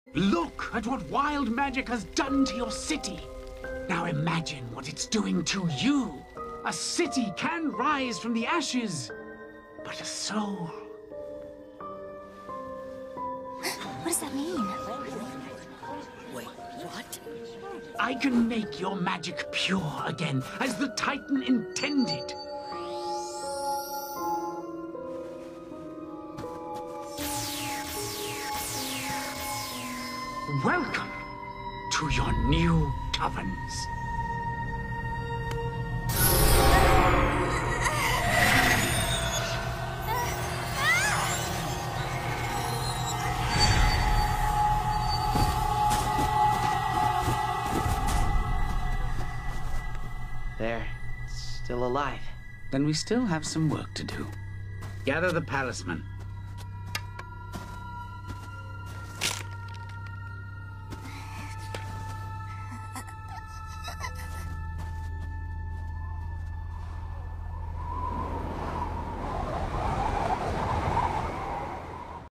Look at what wild magic has done to your city. Now imagine what it's doing to you. A city can rise from the ashes, but a soul... What does that mean? Wait, what? I can make your magic pure again, as the Titan intended. Welcome to your new caverns. They're still alive. Then we still have some work to do. Gather the Palisman